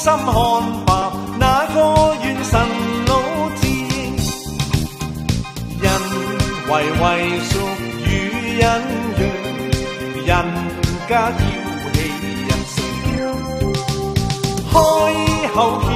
心看吧，那個願神老自應。人為屬於隱約，人家嬌氣人性，開口。